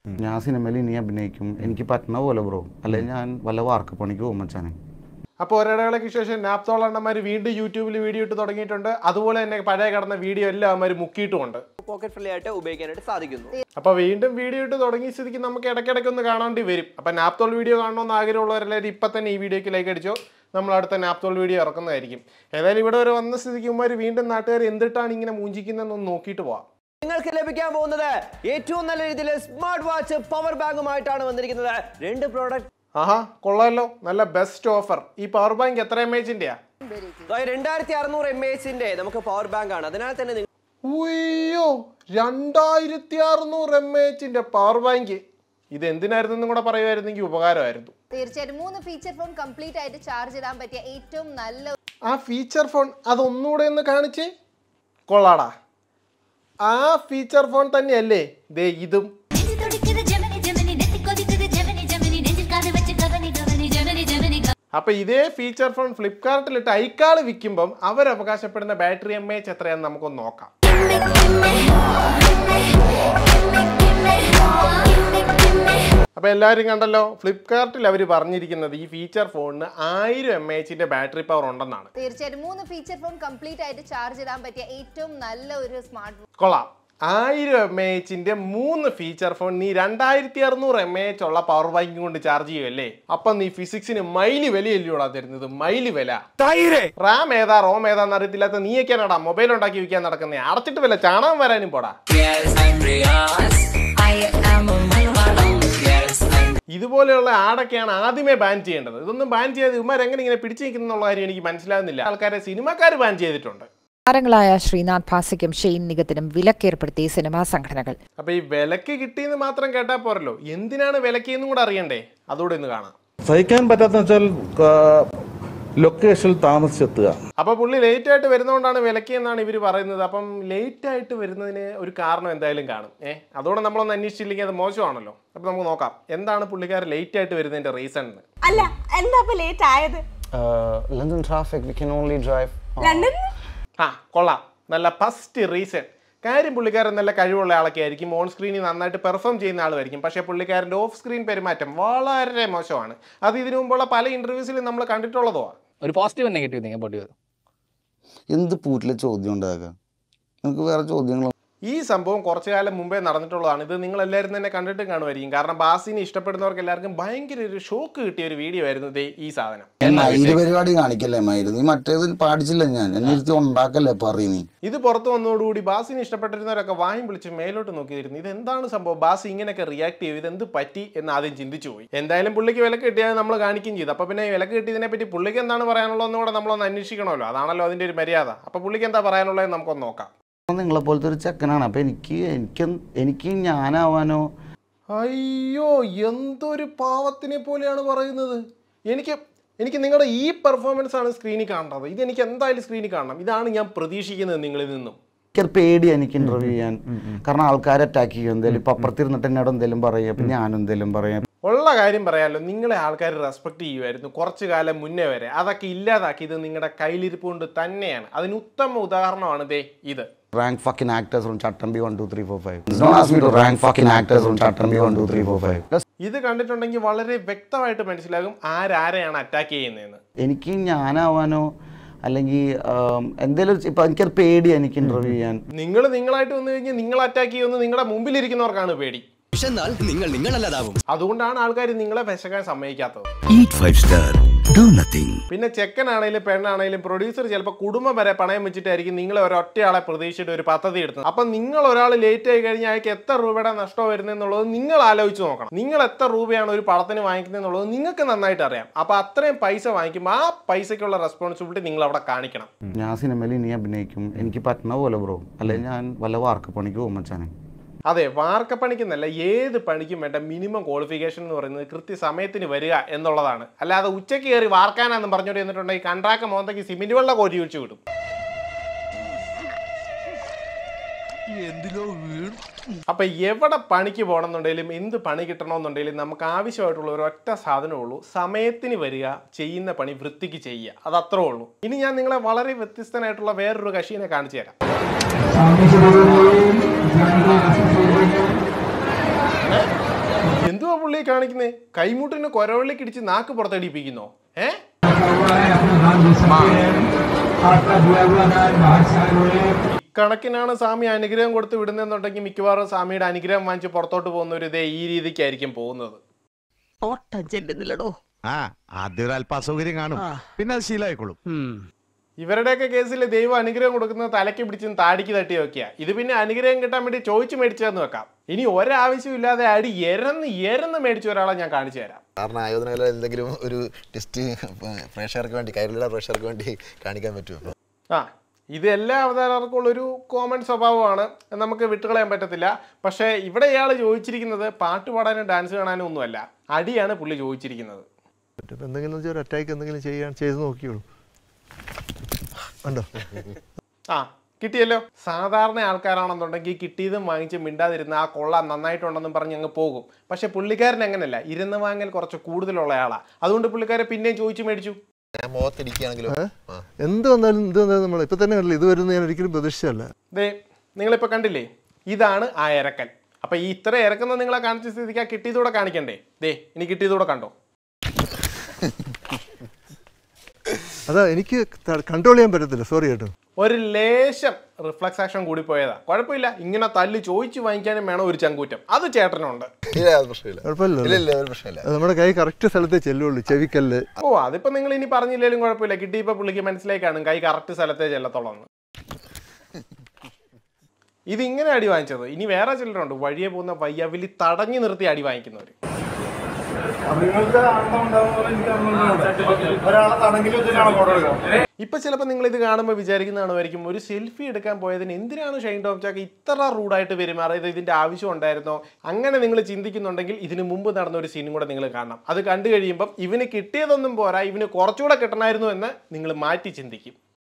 ഞാൻ സിനിമയിൽ ഇനി അഭിനയിക്കും, എനിക്ക് പറ്റുന്ന പോലെ ബ്രോ, അല്ലെങ്കിൽ ഞാൻ വല്ല വാർക്ക് പണിക്ക് പോകും മച്ചാനെ. അപ്പോൾ ഒരിടവേളയ്ക്ക് ശേഷം നാപ്തോൾ അണ്ണന്മാർ വീണ്ടും യൂട്യൂബിൽ വീഡിയോ ഇട്ട് തുടങ്ങിയിട്ടുണ്ട്. അതുപോലെ തന്നെ പഴയ കിടന്ന വീഡിയോ എല്ലാം അവന്മാർ മുക്കിയിട്ടുമുണ്ട്. പോക്കറ്റ് ഫ്രീ ആയിട്ട് ഉപയോഗിക്കാനായിട്ട് സാധിക്കുന്നു. അപ്പോൾ വീണ്ടും വീഡിയോ ഇട്ട് തുടങ്ങിയ സ്ഥിതിക്ക് നമുക്ക് ഇടയ്ക്കിടയ്ക്ക് ഒന്ന് കാണേണ്ടി വരും. അപ്പോൾ നാപ്തോൾ വീഡിയോ കാണണമെന്ന് ആഗ്രഹമുള്ളവരെല്ലാവരും ഇപ്പം തന്നെ ഈ വീഡിയോയ്ക്ക് ലൈക്ക് അടിച്ചോ. നമ്മൾ അടുത്ത നാപ്തോൾ വീഡിയോ ഇറക്കുന്നതായിരിക്കും. ഏതായാലും ഇവിടെ വരെ വന്ന സ്ഥിതിക്ക് ഉമ്മാർ വീണ്ടും നാട്ടുകാർ എന്തിട്ടാണ് ഇങ്ങനെ മൂഞ്ചിക്കുന്നതെന്നൊന്ന് നോക്കിയിട്ട് പോവാം. നിങ്ങൾക്ക് ലഭിക്കാൻ പോകുന്നത് ഏറ്റവും നല്ല രീതിയിൽ സ്മാർട്ട് വാച്ച് പവർ ബാങ്കുമായിട്ടാണ് വന്നിരിക്കുന്നത്. 2 പ്രോഡക്റ്റ്. ആഹാ, കൊള്ളാമല്ലോ, നല്ല ബെസ്റ്റ് ഓഫർ. ഈ പവർ ബാങ്ക് എത്ര mAh-ൻ്റെയാ? 2600 mAh നമുക്ക് പവർ ബാങ്ക് ആണ്. അതിനാൽ തന്നെ ഉയ്യോ, 2600 mAh-ൻ്റെ പവർ ബാങ്ക്. ഇത് എന്തിനായിരുന്നു കൂടെ പറയുമായിരുന്നെങ്കിൽ ഉപകാരമായിരുന്നു. തീർച്ചയായിട്ടും 3 ഫീച്ചർ ഫോൺ കംപ്ലീറ്റ് ആയിട്ട് ചാർജ് ഇടാൻ പറ്റിയ ഏറ്റവും നല്ല ആ ഫീച്ചർ ഫോൺ അതൊന്നുകൂടെ ഒന്ന് കാണിച്ചേ. കൊള്ളാടാ, ആ ഫീച്ചർ ഫോൺ തന്നെയല്ലേ ദേ ഇതും. അപ്പൊ ഇതേ ഫീച്ചർ ഫോൺ ഫ്ലിപ്കാർട്ടിലിട്ട് ഐക്കാള് വിൽക്കുമ്പം അവരവകാശപ്പെടുന്ന ബാറ്ററി mAh എത്രയാണെന്ന് നമുക്കൊന്ന് നോക്കാം. അപ്പൊ എല്ലാവരും കണ്ടല്ലോ, ഫ്ലിപ്കാർട്ടിൽ അവർ പറഞ്ഞിരിക്കുന്നത് ഈ ഫീച്ചർ ഫോണിന് 1000 mAh-ന്റെ ബാറ്ററി പവർ ഉണ്ടെന്നാണ്. തീർച്ചയായിട്ടും 3 ഫീച്ചർ ഫോൺ കംപ്ലീറ്റ് ആയിട്ട് ചാർജ് ഇടാൻ പറ്റിയ ഏറ്റവും നല്ല ഒരു സ്മാർട്ട് ഫോൺ. കൊള്ളാം, 1000 mAh-ന്റെ 3 ഫീച്ചർ ഫോൺ നീ 2600 mAh ഉള്ള പവർ ബാങ്ക് കൊണ്ട് ചാർജ് ചെയ്യുമല്ലേ? അപ്പൊ നീ ഫിസിക്സിന് മൈലി വിലയല്ലൂടാ തരുന്നത്, മൈലി വില. റാം ഏതാ റോം ഏതാന്ന് അറിയത്തില്ലാത്ത നീയൊക്കെയാണടാ മൊബൈൽ ഉണ്ടാക്കി വിൽക്കാൻ നടക്കുന്നേ. അടച്ചിട്ട് വില ചാണകം വരാനും പോടാ. ഇതുപോലെയുള്ള ആടൊക്കെയാണ് ആദ്യമേ ബാൻ ചെയ്യേണ്ടത്. ഇതൊന്നും ബാൻ ചെയ്യാതെ ഇവന്മാർ എങ്ങനെ ഇങ്ങനെ പിടിച്ചു നിൽക്കുന്നുള്ള കാര്യം എനിക്ക് മനസ്സിലാകുന്നില്ല. ആൾക്കാരെ സിനിമാക്കാർ ബാൻ ചെയ്തിട്ടുണ്ട്. താരങ്ങളായ ശ്രീനാഥ് ഭാസിക്കും ഷെയ്ൻ നിഗത്തിനും വിലക്കേർപ്പെടുത്തി സിനിമാ സംഘടനകൾ. അപ്പൊ ഈ വിലക്ക് കിട്ടിയെന്ന് മാത്രം കേട്ടാൽ പോരല്ലോ, എന്തിനാണ് വിലക്കെന്നും കൂടെ അറിയണ്ടേ? അതോടെ ഒന്ന് കാണാം. സഹിക്കാൻ പറ്റാത്ത ലൊക്കേഷനിൽ താമസിച്ചെത്തുക. അപ്പൊ പുള്ളി ലേറ്റ് ആയിട്ട് വരുന്നതുകൊണ്ടാണ് വിലക്ക് എന്നാണ് ഇവർ പറയുന്നത്. അപ്പം ലേറ്റ് ആയിട്ട് വരുന്നതിന് ഒരു കാരണം എന്തായാലും കാണും. അതോടെ നമ്മളൊന്ന് അന്വേഷിച്ചില്ലെങ്കിൽ അത് മോശമാണല്ലോ. അപ്പൊ നമുക്ക് നോക്കാം എന്താണ് പുള്ളിക്കാരൻ ലേറ്റ് ആയിട്ട് വരുന്നതിന്റെ റീസൺ. അല്ല, എന്താ ലേറ്റ് ആയത്? London traffic, we can only drive. London? ആ, കൊള്ളാം, നല്ല ഫസ്റ്റ് റീസൺ. കാര്യം പുള്ളിക്കാരൻ നല്ല കഴിവുള്ള ആളൊക്കെ ആയിരിക്കും, ഓൺ സ്ക്രീനിൽ നന്നായിട്ട് പെർഫോം ചെയ്യുന്ന ആളുമായിരിക്കും. പക്ഷേ പുള്ളിക്കാരൻ്റെ ഓഫ് സ്ക്രീൻ പെരുമാറ്റം വളരെ മോശമാണ്. അത് ഇതിനു മുമ്പുള്ള പല ഇന്റർവ്യൂസിലും നമ്മൾ കണ്ടിട്ടുള്ളതോ. ഒരു positive negative think about you. എന്ത് പൂറ്റിലെ ചോദ്യം ഉണ്ടാകാം, നമുക്ക് വേറെ ചോദ്യങ്ങളോ? ഈ സംഭവം കുറച്ചു കാലം മുമ്പേ നടന്നിട്ടുള്ളതാണ്. ഇത് നിങ്ങൾ എല്ലാവരും തന്നെ കണ്ടിട്ട് കാണുമായിരിക്കും. കാരണം ബാസിനെ ഇഷ്ടപ്പെടുന്നവർക്ക് എല്ലാവർക്കും ഭയങ്കര ഒരു ഷോക്ക് കിട്ടിയ ഒരു വീഡിയോ ആയിരുന്നു ഈ സാധനം. പരിപാടി കാണിക്കല്ലേ മയില്, മറ്റേത് പാടിച്ചില്ല ഞാൻ, എന്നെ ഉണ്ടാക്കല്ലേ പറയുന്നീ. ഇത് പുറത്തു വന്നതോടുകൂടി ബാസിനെ ഇഷ്ടപ്പെട്ടിരുന്നവരൊക്കെ വായും വിളിച്ച് മേലോട്ട് നോക്കിയിരുന്നു. ഇത് എന്താണ് സംഭവം, ബാസി ഇങ്ങനെയൊക്കെ റിയാക്ട് ചെയ്യും, ഇതെന്ത് പറ്റി എന്ന് ആദ്യം ചിന്തിച്ചു പോയി. എന്തായാലും പുള്ളിക്ക് വിലക്ക് കിട്ടിയാൽ നമ്മൾ കാണിക്കുകയും ചെയ്തു. അപ്പൊ പിന്നെ വിലക്ക് കിട്ടിയതിനെ പറ്റി പുള്ളിക്ക് എന്താണ് പറയാനുള്ളതെന്ന് കൂടെ നമ്മളൊന്ന് അന്വേഷിക്കണമല്ലോ. അതാണല്ലോ അതിന്റെ ഒരു മര്യാദ. അപ്പൊ പുള്ളിക്ക് എന്താ പറയാനുള്ളത് നമുക്കൊന്ന് നോക്കാം. നിങ്ങളെ പോലത്തെ ഒരു ചെക്കനാണ്. അപ്പൊ എനിക്ക് ഞാനാവാനോ? അയ്യോ, എന്തൊരു പാവത്തിനെ പോലെയാണ് പറയുന്നത്. എനിക്ക് നിങ്ങളുടെ ഈ പെർഫോമൻസ് ആണ് സ്ക്രീനിൽ കാണേണ്ടത്. ഇതെനിക്ക് എന്തായാലും സ്ക്രീനിൽ കാണണം. ഇതാണ് ഞാൻ പ്രതീക്ഷിക്കുന്നത് നിങ്ങളിൽ നിന്നും. എനിക്കൊരു പേടിയാണ് എനിക്ക് ഇന്റർവ്യൂ ചെയ്യാൻ. കാരണം ആൾക്കാരെ അറ്റാക്ക് ചെയ്യും. എന്തായാലും ഇപ്പൊ അപ്പുറത്തിരുന്നിട്ട് എന്നോട് എന്തെങ്കിലും പറയാം, അപ്പൊ ഞാനും എന്തെങ്കിലും പറയാം. ഉള്ള കാര്യം പറയാമല്ലോ, നിങ്ങളെ ആൾക്കാർ റെസ്പെക്ട് ചെയ്യുമായിരുന്നു കുറച്ചു കാലം മുന്നേ വരെ. അതൊക്കെ ഇല്ലാതാക്കിയത് നിങ്ങളുടെ കയ്യിലിരിപ്പ് കൊണ്ട് തന്നെയാണ്. അതിന് ഉത്തമ ഉദാഹരണമാണ് ദേ ഇത്. Rank fucking actors from Chattambi 1 2 3 4 5. Don't ask me to rank fucking actors from Chattambi 1 2 3 4 5. ഇത് കണ്ടിട്ടുണ്ടെങ്കിൽ വളരെ വ്യക്തമായിട്ട് മനസ്സിലാകും ആരാരെയാണ് അറ്റാക്ക് ചെയ്യുന്നതെന്ന്. എനിക്ക് ഞാനാവാനോ അല്ലെങ്കിൽ എന്തെങ്കിലും ഇപ്പൊ എനിക്കൊരു പേടിയാണ് എനിക്ക് ഇന്റർവ്യൂ ചെയ്യാൻ. നിങ്ങളായിട്ട് വന്നു കഴിഞ്ഞാൽ നിങ്ങൾ അറ്റാക്ക് ചെയ്യുമെന്ന് നിങ്ങളുടെ മുമ്പിലിരിക്കുന്നവർക്കാണ് പേടി. അതുകൊണ്ടാണ് ആൾക്കാർ നിങ്ങളെ വിശക്കാൻ സമ്മതിക്കാത്തത്. പിന്നെ ചെക്കനാണേലും പെണ്ണാണേലും പ്രൊഡ്യൂസർ ചിലപ്പോൾ കുടുംബം വരെ പണയം വെച്ചിട്ടായിരിക്കും നിങ്ങളെ ഒരൊറ്റയാളെ പ്രതീക്ഷിച്ചിട്ട് ഒരു പദ്ധതി എടുത്തത്. അപ്പം നിങ്ങൾ ഒരാൾ ലേറ്റ് ആയി കഴിഞ്ഞാൽ അയാൾക്ക് എത്ര രൂപയുടെ നഷ്ടം വരുന്നതെന്നുള്ളത് നിങ്ങൾ ആലോചിച്ച് നോക്കണം. നിങ്ങൾ എത്ര രൂപയാണ് ഒരു പടത്തിന് വാങ്ങിക്കുന്നതെന്നുള്ളത് നിങ്ങൾക്ക് നന്നായിട്ട് അറിയാം. അപ്പം അത്രയും പൈസ വാങ്ങിക്കുമ്പോൾ ആ പൈസയ്ക്കുള്ള റെസ്പോൺസിബിലിറ്റി നിങ്ങൾ അവിടെ കാണിക്കണം. ഞാൻ സിനിമയിൽ ഇനി അഭിനയിക്കും, എനിക്ക് പറ്റുന്ന പോലെ ബ്രോ, അല്ലെങ്കിൽ ഞാൻ വല്ല വാർക്ക് പണിക്ക് പോകും മച്ചാനെ. അതെ, വാർക്കപ്പണിക്കെന്നല്ല, ഏത് പണിക്കും വേണ്ട മിനിമം ക്വാളിഫിക്കേഷൻ എന്ന് പറയുന്നത് കൃത്യസമയത്തിന് വരിക എന്നുള്ളതാണ്. അല്ലാതെ ഉച്ചയ്ക്ക് കയറി വാർക്കാനാണെന്ന് പറഞ്ഞോണ്ട് എന്നിട്ടുണ്ടെങ്കിൽ കൺട്രാക്ട് മോന്തയ്ക്ക് സിമെന്റ് വെള്ളം കോരി ഒഴിച്ചു വിടും. അപ്പൊ എവിടെ പണിക്ക് പോകണമെന്നുണ്ടെങ്കിലും എന്ത് പണി കിട്ടണമെന്നുണ്ടെങ്കിലും നമുക്ക് ആവശ്യമായിട്ടുള്ള ഒരു ഒറ്റ സാധനമേ ഉള്ളൂ, സമയത്തിന് വരിക, ചെയ്യുന്ന പണി വൃത്തിക്ക് ചെയ്യുക. അത് അത്രേ ഉള്ളൂ. ഇനി ഞാൻ നിങ്ങളെ വളരെ വ്യത്യസ്തനായിട്ടുള്ള വേറൊരു കക്ഷിനെ കാണിച്ചു തരാം. പുള്ളി കാണിക്കുന്നേ? കൈമുട്ടിന് കൊരവള്ളിക്ക് ഇടിച്ച് നാക്ക് പുറത്തടിപ്പിക്കുന്നോ? ഇക്കണക്കിനാണ് സ്വാമി അനുഗ്രഹം കൊടുത്ത് വിടുന്നെന്നുണ്ടെങ്കിൽ മിക്കവാറും സ്വാമിയുടെ അനുഗ്രഹം വാങ്ങിച്ച് പുറത്തോട്ട് പോകുന്നവർ ഇതേ ഈ രീതിക്കായിരിക്കും പോകുന്നത്. ആദ്യം ഒരു അല്പ അസൗകര്യം കാണും, പിന്നെ അത് ശീലമായിക്കോളും. ഇവരുടെയൊക്കെ കേസിൽ ദൈവം അനുഗ്രഹം കൊടുക്കുന്നത് തലയ്ക്ക് പിടിച്ചും താടിക്ക് തട്ടി വെക്കുക. ഇത് പിന്നെ അനുഗ്രഹം കിട്ടാൻ വേണ്ടി ചോദിച്ചു മേടിച്ചതെന്ന് വെക്കാം. ഇനി ഒരാവശ്യമില്ലാതെ അടി എരന്ന് മേടിച്ച ഒരാളെ ഞാൻ കാണിച്ചു തരാം. കാരണം ആയോധനകല എന്തെങ്കിലും ഒരു ടെസ്റ്റ് പ്രേക്ഷകർക്ക് വേണ്ടി, കൈരളിയുടെ പ്രേക്ഷകർക്ക് വേണ്ടി കാണിക്കാൻ പറ്റുമോ? ഇത് എല്ലാ അവതാരകർക്കുള്ളൊരു കോമൺ സ്വഭാവമാണ്, നമുക്ക് വിട്ടുകളയാൻ പറ്റത്തില്ല. പക്ഷേ ഇവിടെ ഇയാൾ ചോദിച്ചിരിക്കുന്നത് പാട്ട് പാടാനും ഡാൻസ് കാണാനും ഒന്നുമല്ല, അടിയാണ് പുള്ളി ചോദിച്ചിരിക്കുന്നത്. എന്തെങ്കിലും ഒരു അറ്റാക്ക് എന്തെങ്കിലും ചെയ്ത് നോക്കിയോളൂ. കിട്ടിയല്ലോ. സാധാരണ ആൾക്കാരാണെന്നുണ്ടെങ്കിൽ കിട്ടിയതും വാങ്ങിച്ച് മിണ്ടാതിരുന്ന ആ കൊള്ളാം നന്നായിട്ടുണ്ടെന്നും പറഞ്ഞ് അങ്ങ് പോകും. പക്ഷെ പുള്ളിക്കാരൻ അങ്ങനല്ല, ഇരുന്ന് വാങ്ങൽ കുറച്ച് കൂടുതലുള്ള ആളാണ്. അതുകൊണ്ട് പുള്ളിക്കാരെ പിന്നെയും ചോദിച്ചു മേടിച്ചു. എന്ത് വന്നാലും നമ്മൾ ഇപ്പൊ തന്നെ ഇത് വരുന്ന ഞാൻ ഒരിക്കലും പ്രതീക്ഷിച്ചല്ല. നിങ്ങളിപ്പോ കണ്ടില്ലേ, ഇതാണ് ആ ഇറക്കൽ. അപ്പൊ ഈ ഇത്ര ഇറക്കുന്ന നിങ്ങളെ കാണിച്ച സ്ഥിതിക്ക് ആ കിട്ടിയതൂടെ കാണിക്കണ്ടേ? ഇനി കിട്ടിയതൂടെ കണ്ടോ? അതാ എനിക്ക് കൺട്രോൾ ചെയ്യാൻ പറ്റത്തില്ല, സോറി കേട്ടോ. ഒരു ലേശം റിഫ്ലക്സ് ആക്ഷൻ കൂടി പോയതാ. കുഴപ്പമില്ല, ഇങ്ങനെ തല്ല് ചോദിച്ചു വാങ്ങിക്കാനും വേണം ഒരു ചങ്കൂറ്റം. അത് ചേട്ടനുണ്ട്. നമ്മുടെ കൈ കറക്റ്റ് സ്ഥലത്തേ ചെല്ലുള്ളൂ, ചെവിക്കല്ല്. അതിപ്പോ നിങ്ങൾ ഇനി പറഞ്ഞില്ലേലും കുഴപ്പമില്ല. കിട്ടിയപ്പോ പുള്ളിക്ക് മനസ്സിലായി കാണും കൈ കറക്റ്റ് സ്ഥലത്തേ ചെല്ലത്തോളം. ഇത് ഇങ്ങനെ അടി വാങ്ങിച്ചത്. ഇനി വേറെ ചിലരുണ്ട് വഴിയെ പോകുന്ന വയ്യവിലി തടഞ്ഞു നിർത്തി അടി വാങ്ങിക്കുന്നവര്. ഇപ്പൊ ചിലപ്പോൾ നിങ്ങൾ ഇത് കാണുമ്പോൾ വിചാരിക്കുന്നതാണായിരിക്കും, ഒരു സെൽഫി എടുക്കാൻ പോയതിന് എന്തിനാണ് ഷൈൻ ടോം ചാക്ക ഇത്ര റൂഡായിട്ട് പെരുമാറിയത്, ഇതിന്റെ ആവശ്യം ഉണ്ടായിരുന്നോ? അങ്ങനെ നിങ്ങൾ ചിന്തിക്കുന്നുണ്ടെങ്കിൽ ഇതിനു മുമ്പ് നടന്ന ഒരു സീനും കൂടെ നിങ്ങൾ കാണണം. അത് കണ്ടു കഴിയുമ്പോൾ ഇവന് കിട്ടിയതൊന്നും പോരാ, ഇവന് കുറച്ചുകൂടെ കിട്ടണമായിരുന്നു എന്ന് നിങ്ങൾ മാറ്റി ചിന്തിക്കും.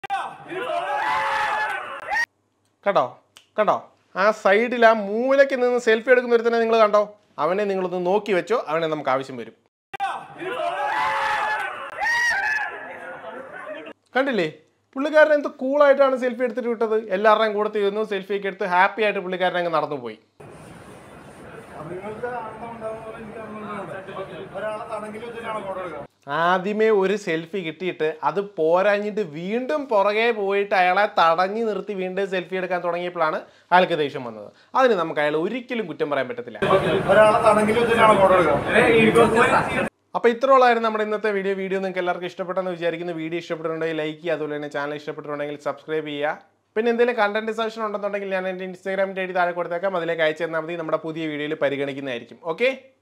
കണ്ടോ ആ സൈഡിൽ ആ മൂലയ്ക്ക് നിന്ന് സെൽഫി എടുക്കുന്ന ഒരുത്തനെ നിങ്ങൾ കണ്ടോ? അവനെ നിങ്ങളൊന്ന് നോക്കി വെച്ചോ, അവനെ നമുക്ക് ആവശ്യം വരും. കണ്ടില്ലേ, പുള്ളിക്കാരൻ എന്ത് കൂളായിട്ടാണ് സെൽഫി എടുത്തിട്ട് വിട്ടത്. എല്ലാവരുടെയും കൂടെ തീർന്നു, സെൽഫിയൊക്കെ എടുത്ത് ഹാപ്പി ആയിട്ട് പുള്ളിക്കാരൻ അങ്ങ് നടന്നു പോയി. ആദ്യമേ ഒരു സെൽഫി കിട്ടിയിട്ട് അത് പോരാഞ്ഞിട്ട് വീണ്ടും പുറകെ പോയിട്ട് അയാളെ തടഞ്ഞു നിർത്തി വീണ്ടും സെൽഫി എടുക്കാൻ തുടങ്ങിയപ്പോഴാണ് അയാൾക്ക് ദേഷ്യം വന്നത്. അതിന് നമുക്ക് അയാൾ ഒരിക്കലും കുറ്റം പറയാൻ പറ്റത്തില്ല. അപ്പോൾ ഇത്രയുള്ളായിരുന്നു നമ്മുടെ ഇന്നത്തെ വീഡിയോ നിങ്ങൾക്ക് എല്ലാവർക്കും ഇഷ്ടപ്പെട്ടെന്ന് വിചാരിക്കുന്നു. വീഡിയോ ഇഷ്ടപ്പെട്ടിട്ടുണ്ടെങ്കിൽ ലൈക്ക് ചെയ്യുക, അതുപോലെ തന്നെ ചാനൽ ഇഷ്ടപ്പെട്ടിട്ടുണ്ടെങ്കിൽ സബ്സ്ക്രൈബ് ചെയ്യുക. പിന്നെ എന്തെങ്കിലും കണ്ടന്റ് സജഷൻ ഉണ്ടെന്നുണ്ടെങ്കിൽ ഞാൻ എൻ്റെ ഇൻസ്റ്റാഗ്രാമിൻ്റെ ഐഡി താഴെ കൊടുത്തേക്കാം, അതിലേക്ക് അയച്ചു തന്നാൽ മതി. നമ്മുടെ പുതിയ വീഡിയോയിൽ പരിഗണിക്കുന്നതായിരിക്കും. ഓക്കെ.